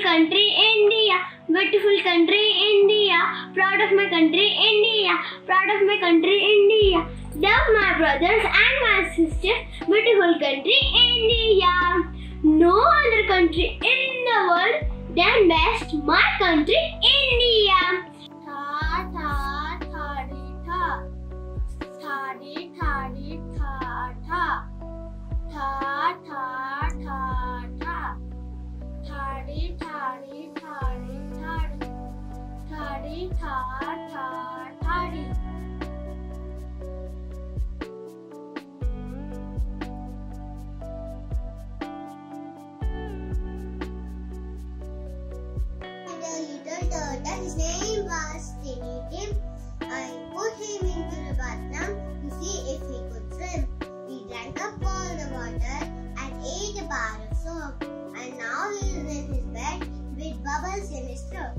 country India, beautiful country India, proud of my country India, proud of my country India, love my brothers and my sisters, beautiful country India. No other country in the world than best my country India. Tha tha thadi tha, thadi thadi tha tha, tha tha tha tha, thadi thadi thadi thadi, thadi tha tha thadi. Little turtle, his name was Tiny Tim. I put him into the bathtub to see if he could swim. He drank up all the water and ate a bar of soap. And now he is in his bed with bubbles in his throat.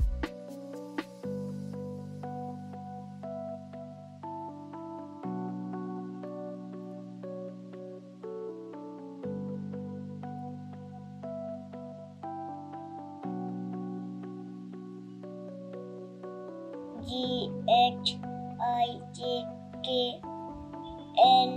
GHIJKN.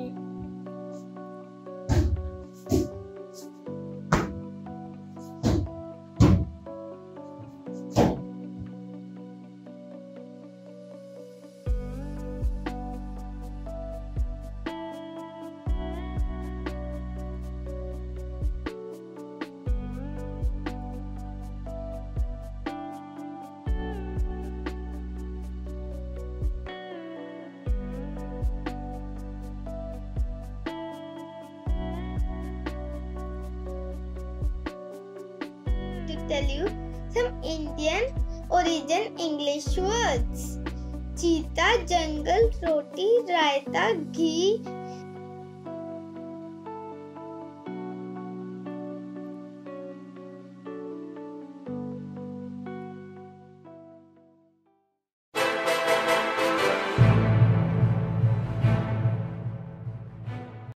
To tell you some Indian origin English words. Cheetah, jungle, roti, raita, ghee,